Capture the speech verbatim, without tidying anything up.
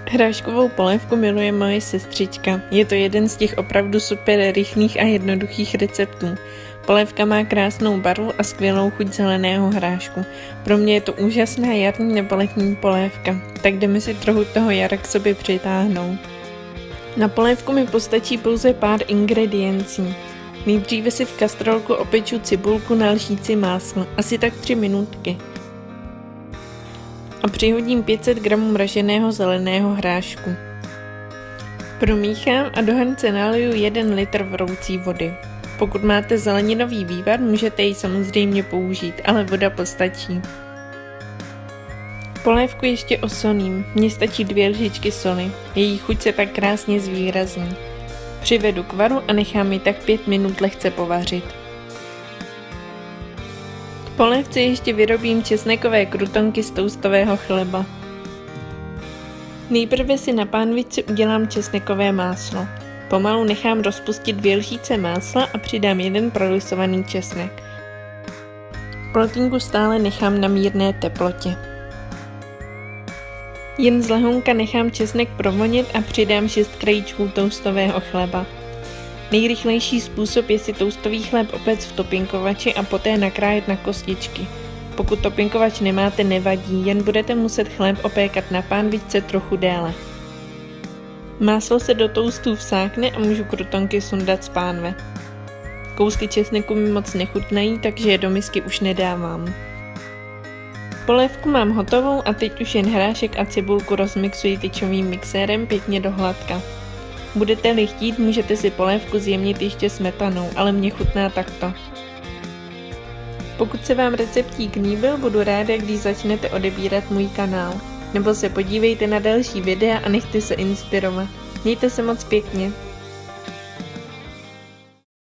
Hráškovou polévku miluje moje sestřička. Je to jeden z těch opravdu super rychlých a jednoduchých receptů. Polévka má krásnou barvu a skvělou chuť zeleného hrášku. Pro mě je to úžasná jarní nebo letní polévka, tak jdeme si trochu toho jara k sobě přitáhnout. Na polévku mi postačí pouze pár ingrediencí. Nejdříve si v kastrolku opeču cibulku na lžíci másla, asi tak tři minutky. A přihodím pět set gramů mraženého zeleného hrášku. Promíchám a do hrnce naliju jeden litr vroucí vody. Pokud máte zeleninový vývar, můžete ji samozřejmě použít, ale voda postačí. Polévku ještě osolím, mně stačí dvě lžičky soli, její chuť se tak krásně zvýrazní. Přivedu k varu a nechám ji tak pět minut lehce povařit. K polévce ještě vyrobím česnekové krutonky z toustového chleba. Nejprve si na pánvici udělám česnekové máslo. Pomalu nechám rozpustit dvě lžíce másla a přidám jeden prolisovaný česnek. Plotínku stále nechám na mírné teplotě. Jen z lehonka nechám česnek provonit a přidám šest krajíčků toustového chleba. Nejrychlejší způsob je si toustový chléb opéct v topinkovači a poté nakrájet na kostičky. Pokud topinkovač nemáte, nevadí, jen budete muset chléb opékat na pánvičce trochu déle. Máslo se do toustů vsákne a můžu krutonky sundat z pánve. Kousky česneku mi moc nechutnají, takže je do misky už nedávám. Polévku mám hotovou a teď už jen hrášek a cibulku rozmixuji tyčovým mixérem pěkně do hladka. Budete-li chtít, můžete si polévku zjemnit ještě smetanou, ale mě chutná takto. Pokud se vám receptík líbil, budu ráda, když začnete odebírat můj kanál. Nebo se podívejte na další videa a nechte se inspirovat. Mějte se moc pěkně.